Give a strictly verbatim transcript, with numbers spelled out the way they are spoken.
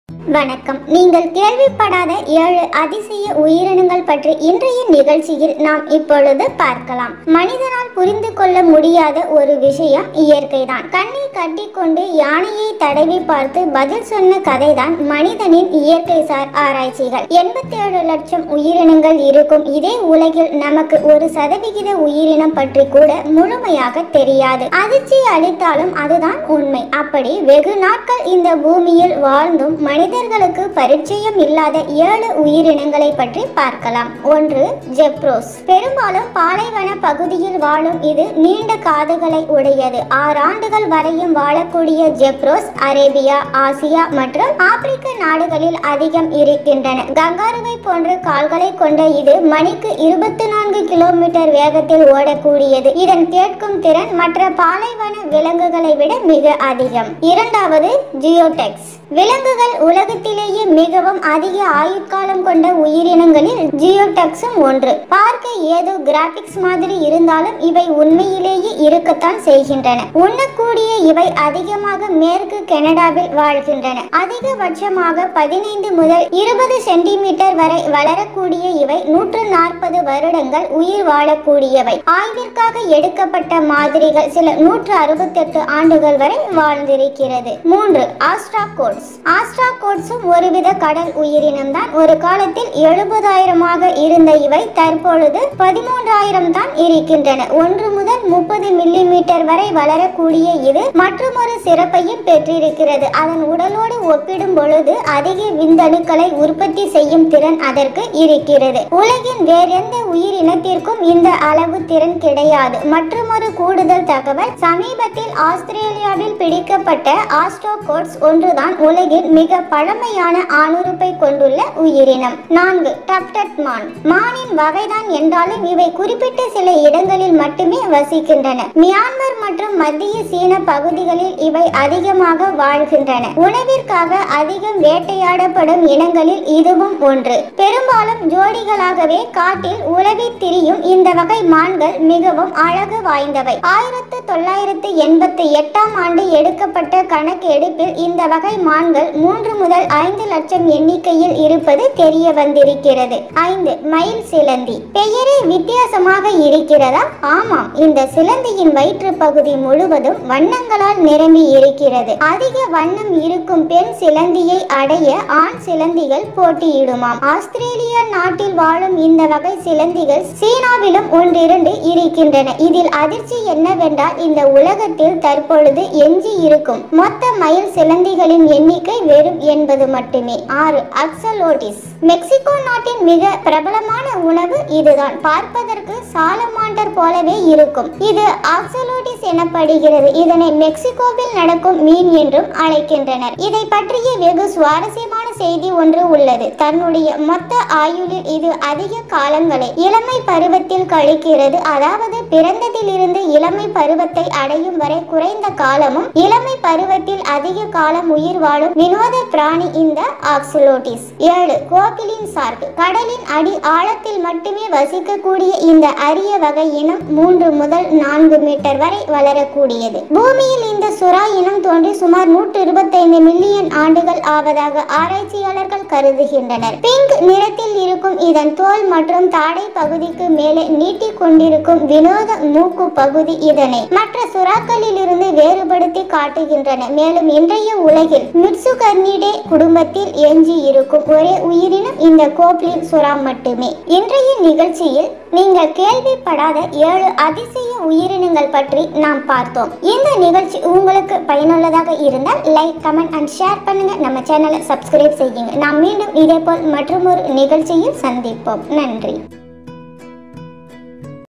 வணக்கம். நீங்கள் கேள்விப்படாத ஏழு அதிசய உயிரினங்கள் பற்றி இன்றைய நிகழ்ச்சியில் நாம் இப்பொழுது பார்க்கலாம். மனிதனால் புரிந்து கொள்ள முடியாத ஒரு விஷயம் இயற்கைதான். கண்ணை கட்டிக்கொண்டு யானையை தடவி பார்த்து பதில் சொன்ன கதைதான் மனிதனின் இயற்கை சார் ஆராய்ச்சிகள். எண்பத்தி ஏழு லட்சம் உயிரினங்கள் இருக்கும் இதே உலகில் நமக்கு ஒரு சதவிகித உயிரினம் பற்றி கூட முழுமையாக தெரியாது. அதிர்ச்சி அளித்தாலும் அதுதான் உண்மை. அப்படி வெகு நாட்கள் இந்த பூமியில் வாழ்ந்தும் மனிதர்களுக்கு பரிச்சயம் இல்லாத ஏழு உயிரினங்களை பற்றி பார்க்கலாம். ஒன்று, ஜெப்ரோஸ். பெரும்பாலும் பாலைவன பகுதியில் வாழும் இது நீண்ட காதுகளை உடையது. ஆறு ஆண்டுகள் வரையும் வாழக்கூடிய ஜெப்ரோஸ் அரேபியா, ஆசியா மற்றும் ஆப்பிரிக்க நாடுகளில் அதிகம் இருக்கின்றன. கங்காருவை போன்ற கால்களை கொண்ட இது மணிக்கு இருபத்தி நான்கு கிலோமீட்டர் வேகத்தில் ஓடக்கூடியது. இதன் கேட்கும் திறன் மற்ற பாலைவன விலங்குகளை விட மிக அதிகம். இரண்டாவது, ஜியோடெக்ஸ். விலங்குகள் உலகத்திலேயே மிகவும் அதிக ஆயுட்காலம் கொண்ட உயிரினங்களில் ஜியோடெக்ஸும் ஒன்று. பார்க்க ஏதோ கிராபிக்ஸ் மாதிரி இருந்தாலும் இவை உண்மையிலேயே இருக்கத்தான் செய்கின்றன. உண்ணக்கூடிய இவை அதிகமாக மேற்கு கனடாவில் வாழ்கின்றன. அதிகபட்சமாக பதினைந்து முதல் இருபது சென்டிமீட்டர் வரை வளரக்கூடிய இவை நூற்று நாற்பது வருடங்கள் உயிர் வாழக்கூடியவை. ஆய்விற்காக எடுக்கப்பட்ட மாதிரிகள் சில நூற்று அறுபத்தி எட்டு ஆண்டுகள் வரை வாழ்ந்திருக்கிறது. மூன்று, ஆஸ்ட்ராகோட்ஸ். ஆஸ்ட்ராகோட்ஸும் ஒருவித கடல் உயிரினம் தான். ஒரு காலத்தில் எழுபதாயிரமாக இருந்த இவை தற்பொழுது பதிமூன்றாயிரம் தான் இருக்கின்றன. ஒன்று முதல் முப்பது மில்லி மீட்டர் வரை வளரக்கூடிய இது மற்றொரு சிறப்பையும் பெற்றிருக்கிறது. அதன் உடலோடு ஒப்பிடும் பொழுது அதிக விந்தணுக்களை உற்பத்தி செய்யும் திறன் அதற்கு இருக்கிறது. உலகின் வேறெந்த உயிரினத்திற்கும் இந்த அளவு திறன் கிடையாது. மற்றொரு கூடுதல் தகவல், சமீபத்தில் ஆஸ்திரேலியாவில் பிடிக்கப்பட்ட ஆஸ்ட்ராகோட்ஸ் ஒன்றுதான் உலகின் மிக பழமையான ஆணுறுப்பை கொண்டுள்ள உயிரினம். நான்கு, டப்டட் மான். மானின் வகைதான் என்றாலும் இவை குறிப்பிட்ட சில இடங்களில் மட்டுமே வசிக்கின்றன. மியான்மர் மற்றும் மத்திய சீன பகுதிகளில் இவை அதிகமாக வாழ்கின்றன. உணவிற்காக அதிகம் வேட்டையாடப்படும் இனங்களில் இதுவும் ஒன்று. பெரும்பாலும் ஜோடிகளாகவே காட்டில் உலவி திரியும் இந்த வகை மான்கள் மிகவும் அழகு வாய்ந்தவை. ஆயிரத்து தொள்ளாயிரத்து எண்பத்தி எட்டாம் ஆண்டு எடுக்கப்பட்ட கணக்கெடுப்பில் இந்த வகை மான்கள் மூன்று முதல் ஐந்து லட்சம் எண்ணிக்கையில் இருப்பது தெரிய வந்திருக்கிறது. ஐந்து, மயில் சிலந்தி. பெயரே வித்தியாசமாக இருக்கிறதா? ஆமாம், இந்த சிலந்தியின் வயிற்று பகுதி முழுவதும் வண்ணங்களால் நிரம்பி இருக்கிறது. அதிக வண்ணம் இருக்கும் பெண் சிலந்தியை அடைய ஆண் சிலந்திகள் போட்டியிடுமாம். ஆஸ்திரேலியா நாட்டில் வாழும் இந்த வகை சிலந்திகள் சீனாவிலும் ஒன்றிரண்டு இருக்கின்றன. இதில் அதிர்ச்சி என்னவென்றால் இந்த உலகத்தில் தற்பொழுது எஞ்சி இருக்கும் மொத்த மயில் சிலந்திகளின் எண்ணிக்கை வெறும் எண்பது மட்டுமே. ஆறு, அக்ஸலோட்டிஸ். மெக்சிகோ நாட்டின் மிக பிரபலமான உணவு இதுதான். பார்ப்பதற்கு சாலமாண்டர் போலவே இருக்கும். இது அக்ஸலோட்டிஸ் எனப்படுகிறது. இதனை மெக்சிகோவில் நடக்கும் மீன் என்றும் அழைக்கின்றனர். இதை பற்றிய வெகு சுவாரஸ்யமான செய்தி ஒன்று உள்ளது. தன்னுடைய மொத்த ஆயுளில் இது அதிக காலங்களை இளமை பருவத்தில் கழிக்கிறது. அதாவது பிறந்ததிலிருந்து இளமை பருவத்தை அடையும் வரை குறைந்த காலமும் இளமை பருவத்தில் அதிக காலம் உயிர் வாழும் வினோத பிராணி இந்த ஆக்ஸலோட்டிஸ். ஏழு, கோகிலின் சார்க். கடலின் அடி ஆழத்தில் மட்டுமே வசிக்கக்கூடிய இந்த அரிய வகை இனம் மூன்று முதல் நான்கு மீட்டர் வரை வளரக்கூடியது. பூமியில் இந்த சுறா இனம் தோன்றி சுமார் நூற்று இருபத்தி ஐந்து மில்லியன் ஆண்டுகள் ஆவதாக ஆராய்ச்சியாளர்கள் கருதுகின்றனர். பிங்க் நிறத்தில் இருக்கும் இதன் தோல் மற்றும் தாடை பகுதிக்கு மேலே நீட்டிக் கொண்டிருக்கும் வினோத மூக்கு பகுதி இதனை மற்ற சுறாக்களில் இருந்து வேறுபடுத்தி காட்டுகின்றன. மேலும் இன்றைய உலகில் மிட்சுகர்னிடே குடும்பத்தில் எஞ்சி இருக்கும் ஒரே உயிரினம் இந்த கோப்லின் சுறா மட்டுமே. இன்றைய நிகழ்ச்சியில் நீங்கள் கேள்விப்படாத ஏழு அதிசய உயிரினங்கள் பற்றி நாம் பார்த்தோம். இந்த நிகழ்ச்சி உங்களுக்கு பயனுள்ளதாக இருந்தால் லைக், கமெண்ட் அண்ட் ஷேர் பண்ணுங்க. நம்ம சேனலை சப்ஸ்கிரைப் செய்யுங்க. நாம் மீண்டும் இதே போல் மற்றொரு நிகழ்ச்சியில் சந்திப்போம். நன்றி.